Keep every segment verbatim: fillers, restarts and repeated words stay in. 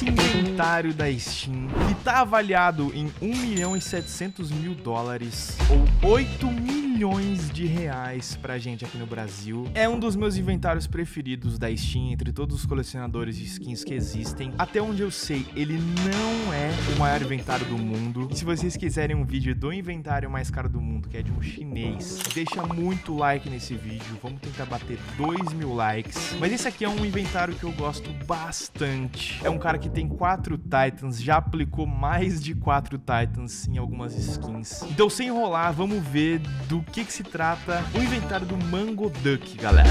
esse inventário da Steam, que tá avaliado em um milhão e setecentos mil dólares, ou oito milhões de reais pra gente aqui no Brasil, é um dos meus inventários preferidos da Steam, entre todos os colecionadores de skins que existem. Até onde eu sei, ele não é o maior inventário do mundo. E se vocês quiserem um vídeo do inventário mais caro do mundo, que é de um chinês, deixa muito like nesse vídeo. Vamos tentar bater dois mil likes. Mas esse aqui é um inventário que eu gosto bastante. É um cara que tem quatro Titans, já aplicou mais de quatro Titans em algumas skins. Então, sem enrolar, vamos ver do que que se trata o inventário do Mango Duck, galera.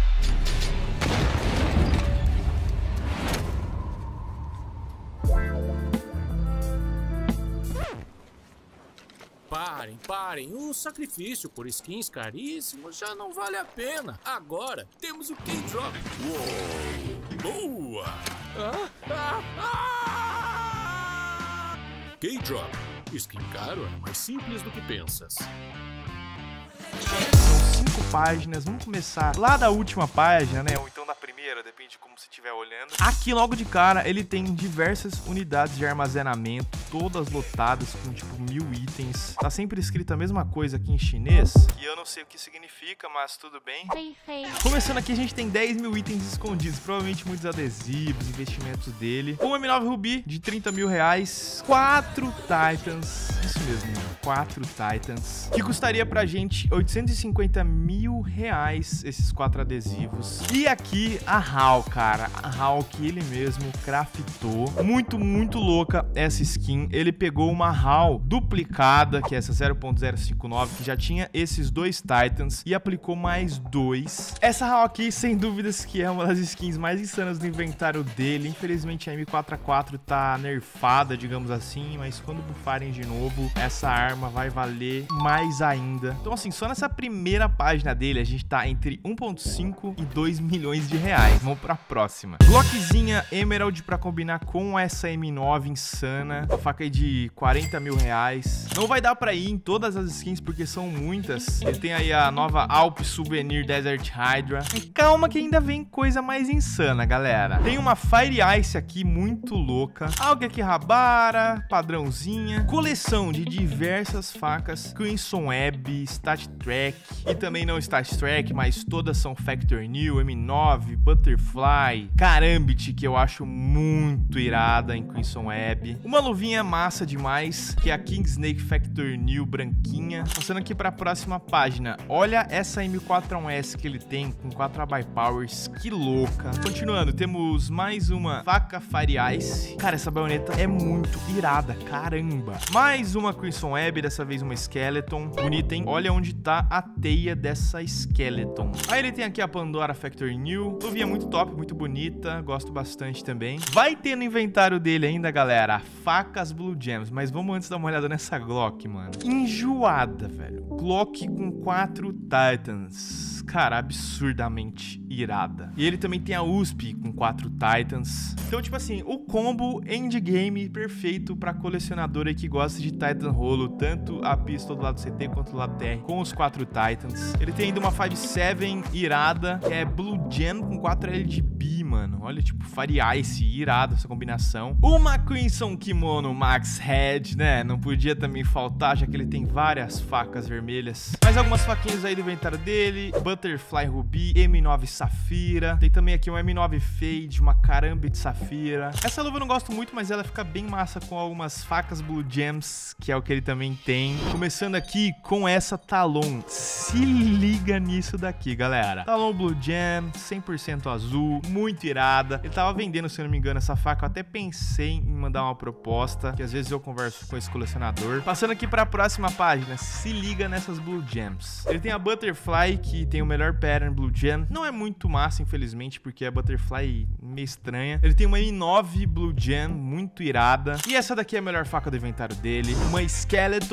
Parem, parem, o sacrifício por skins caríssimos já não vale a pena. Agora temos o K-Drop. Uou, boa! Ah, ah, ah! K-Drop, skin caro é mais simples do que pensas. São cinco páginas, vamos começar lá da última página, né? Ou então da primeira, depende de como você estiver olhando. Aqui, logo de cara, ele tem diversas unidades de armazenamento, todas lotadas com, tipo, mil itens. Tá sempre escrito a mesma coisa aqui em chinês, que eu não sei o que significa, mas tudo bem. Começando aqui, a gente tem dez mil itens escondidos, provavelmente muitos adesivos, investimentos dele. Um M nove Ruby de trinta mil reais, quatro Titans, isso mesmo, quatro Titans, que custaria pra gente oitocentos e cinquenta mil reais esses quatro adesivos. E aqui a H A L, cara, a H A L que ele mesmo craftou. Muito, muito louca essa skin. Ele pegou uma H A L duplicada, que é essa zero ponto zero cinco nove, que já tinha esses dois Titans, e aplicou mais dois. Essa H A L aqui, sem dúvidas, que é uma das skins mais insanas do inventário dele. Infelizmente a M quatro A quatro tá nerfada, digamos assim, mas quando bufarem de novo, essa arma vai valer mais ainda. Então assim, só nessa primeira página dele, a gente tá entre um ponto cinco e dois milhões de reais. Vamos pra próxima. Glockzinha Emerald pra combinar com essa M nove insana. Uma faca aí de quarenta mil reais. Não vai dar pra ir em todas as skins porque são muitas. Ele tem aí a nova Alp Souvenir Desert Hydra. E calma que ainda vem coisa mais insana, galera. Tem uma Fire Ice aqui muito louca. Algo aqui Rabara, padrãozinha. Coleção de diversas facas. Crimson Web, Stat Track. E também não Stat Track, mas todas são Factor New, M nove, Butterfly, Karambit, que eu acho muito irada em Crimson Web. Uma luvinha massa demais, que é a King Snake Factor New branquinha. Passando aqui para a próxima página. Olha essa M quatro A um S que ele tem com quatro A by Powers, que louca. Continuando, temos mais uma faca Fire Ice. Cara, essa baioneta é muito irada, caramba. Mais uma Crimson Web, dessa vez uma Skeleton. Bonita, hein? Olha onde tá a teia dessa Skeleton. Aí ele tem aqui a Pandora Factor New. Luvinha muito top, muito bonita. Gosto bastante também. Vai ter no inventário dele ainda, galera, facas Blue Gems. Mas vamos antes dar uma olhada nessa Glock, mano. Enjoada, velho. Glock com quatro Titans. Cara, absurdamente irada. E ele também tem a U S P com quatro Titans. Então, tipo assim, o combo endgame perfeito pra colecionador aí que gosta de Titan Rolo, tanto a pistol do lado C T quanto do lado T R com os quatro Titans. Ele tem ainda uma cinco sete irada, que é Blue Gem com quatro L G B, mano. Olha, tipo, Fire Ice, irada essa combinação. Uma Crimson Kimono Max Head, né? Não podia também faltar, já que ele tem várias facas vermelhas. Mais algumas faquinhas aí do inventário dele. Butterfly Ruby, M nove Safira. Tem também aqui um M nove Fade, uma Karambit Safira. Essa luva eu não gosto muito, mas ela fica bem massa com algumas facas Blue Gems, que é o que ele também tem. Começando aqui com essa Talon. Se liga nisso daqui, galera. Talon Blue Gem, cem por cento azul, muito irada. Ele tava vendendo, se eu não me engano, essa faca. Eu até pensei em mandar uma proposta, que às vezes eu converso com esse colecionador. Passando aqui para a próxima página, se liga nessas Blue Gems. Ele tem a Butterfly, que tem o melhor pattern Blue Gem. Não é muito massa, infelizmente, porque a Butterfly é meio estranha. Ele tem uma M nove Blue Gem, muito irada. E essa daqui é a melhor faca do inventário dele. Uma Skeleton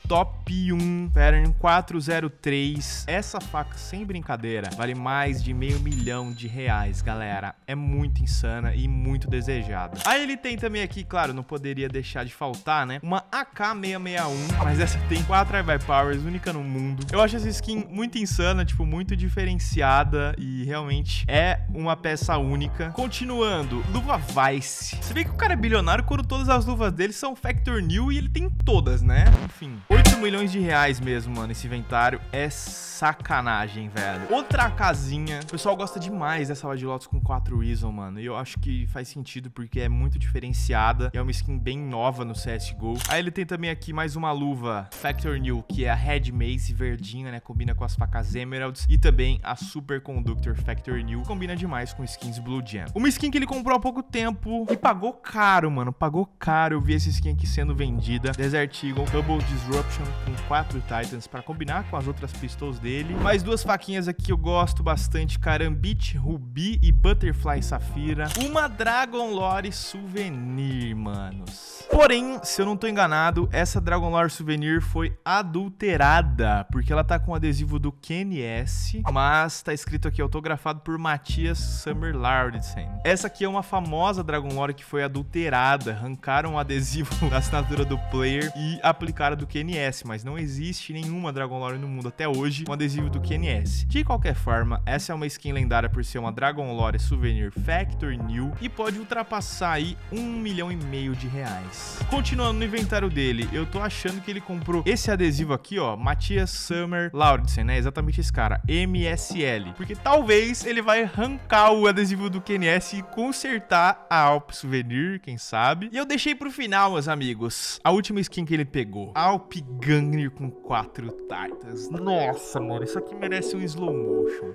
top um Pattern quatro zero três. Essa faca, sem brincadeira, vale mais de meio milhão de reais, galera. É muito insana e muito desejada. Aí ele tem também aqui, claro, não poderia deixar de faltar, né? Uma A K seiscentos e sessenta e um, mas essa tem quatro Drive-by Powers, única no mundo. Eu acho essa skin muito insana, tipo, muito diferenciada e realmente é uma peça única. Continuando, luva Vice. Você vê que o cara é bilionário quando todas as luvas dele são Factor New e ele tem todas, né? Enfim, oito milhões de reais mesmo, mano, esse inventário é sacanagem, velho. Outra casinha. O pessoal gosta demais dessa White Lotus com quatro Reason, mano, e eu acho que faz sentido porque é muito diferenciada e é uma skin bem nova no C S G O. Aí ele tem também aqui mais uma luva Factor New, que é a Red Mace verdinha, né? Combina com as facas Emeralds. E também a Super Conductor Factor New. Combina demais com skins Blue Gem. Uma skin que ele comprou há pouco tempo e pagou caro, mano. Pagou caro. Eu vi essa skin aqui sendo vendida. Desert Eagle Double Disruption com quatro Titans para combinar com as outras pistols dele. Mais duas faquinhas aqui que eu gosto bastante. Karambit Ruby e Butterfly Safira. Uma Dragon Lore Souvenir, manos. Porém, se eu não tô enganado, essa Dragon Lore Souvenir foi adulterada, porque ela tá com o adesivo do K N S, mas tá escrito aqui, autografado por Matias Summer Lauritsen. Essa aqui é uma famosa Dragon Lore que foi adulterada, arrancaram o adesivo da assinatura do player e aplicaram do K N S, mas não existe nenhuma Dragon Lore no mundo até hoje com adesivo do K N S. De qualquer forma, essa é uma skin lendária por ser uma Dragon Lore Souvenir Factor New e pode ultrapassar aí um milhão e meio de reais. Continuando no inventário dele, eu tô achando que ele comprou esse adesivo aqui, ó, Matias Summer Lauritsen, né? Exatamente esse cara, M S L. Porque talvez ele vai arrancar o adesivo do K N S e consertar a Alp Souvenir, quem sabe. E eu deixei pro final, meus amigos, a última skin que ele pegou. Alp Gungnir com quatro Titans. Nossa, mano, isso aqui merece um slow motion.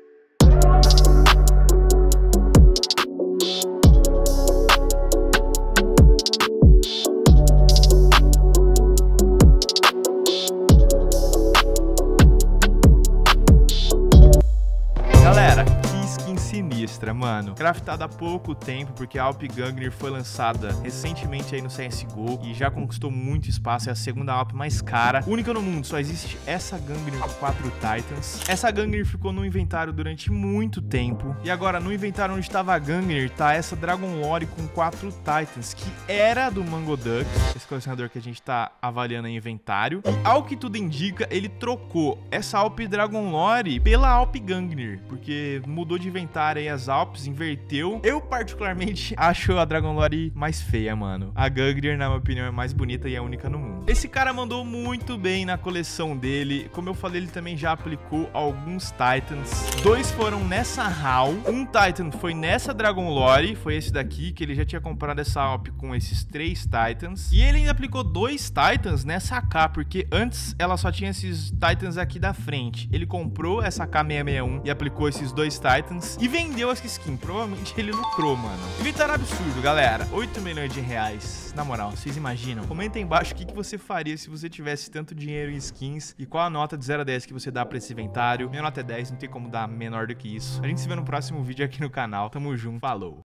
Galera, que skin sinistra, mano. Craftada há pouco tempo, porque a Alp Gungnir foi lançada recentemente aí no C S G O e já conquistou muito espaço. É a segunda Alp mais cara, única no mundo. Só existe essa Gungnir com quatro Titans. Essa Gungnir ficou no inventário durante muito tempo. E agora, no inventário onde estava a Gungnir, tá essa Dragon Lore com quatro Titans, que era do Mango Duck, esse colecionador que a gente tá avaliando em inventário. E ao que tudo indica, ele trocou essa Alp Dragon Lore pela Alp Gungnir, porque mudou de inventário aí as Alps, inverteu. Eu particularmente acho a Dragon Lore mais feia, mano. A Gungnir, na minha opinião, é mais bonita e é única no mundo. Esse cara mandou muito bem na coleção dele. Como eu falei, ele também já aplicou alguns Titans. Dois foram nessa haul. Um Titan foi nessa Dragon Lore, foi esse daqui, que ele já tinha comprado essa Alp com esses três Titans. E ele ainda aplicou dois Titans nessa A K, porque antes ela só tinha esses Titans aqui da frente. Ele comprou essa A K seiscentos e sessenta e um e aplicou esses dois Titans e vendeu essa skin. Provavelmente ele lucrou, mano. Inventário absurdo, galera. oito milhões de reais. Na moral, vocês imaginam? Comenta aí embaixo o que, que você faria se você tivesse tanto dinheiro em skins e qual a nota de zero a dez que você dá pra esse inventário. Minha nota é dez, não tem como dar menor do que isso. A gente se vê no próximo vídeo aqui no canal. Tamo junto, falou!